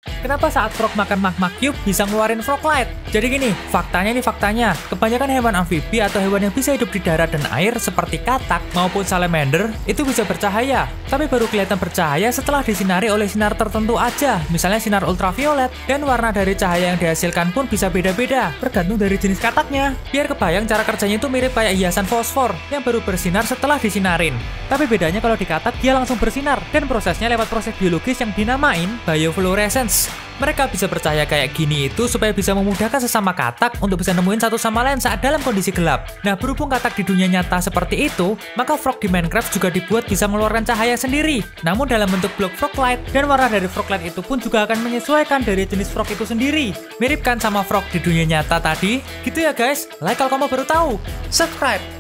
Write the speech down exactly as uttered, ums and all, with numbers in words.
Kenapa saat frog makan magma cube bisa ngeluarin frog light? Jadi gini, faktanya nih faktanya. Kebanyakan hewan amfibi atau hewan yang bisa hidup di darat dan air seperti katak maupun salamander itu bisa bercahaya. Tapi baru kelihatan bercahaya setelah disinari oleh sinar tertentu aja, misalnya sinar ultraviolet. Dan warna dari cahaya yang dihasilkan pun bisa beda-beda, tergantung dari jenis kataknya. Biar kebayang cara kerjanya itu mirip kayak hiasan fosfor yang baru bersinar setelah disinarin. Tapi bedanya kalau di katak dia langsung bersinar dan prosesnya lewat proses biologis yang dinamain biofluorescence. Mereka bisa percaya kayak gini itu supaya bisa memudahkan sesama katak untuk bisa nemuin satu sama lain saat dalam kondisi gelap. Nah, berhubung katak di dunia nyata seperti itu, maka frog di Minecraft juga dibuat bisa mengeluarkan cahaya sendiri, namun dalam bentuk blok frog light, dan warna dari frog light itu pun juga akan menyesuaikan dari jenis frog itu sendiri. Mirip kan sama frog di dunia nyata tadi? Gitu ya guys, like kalau kamu baru tahu, subscribe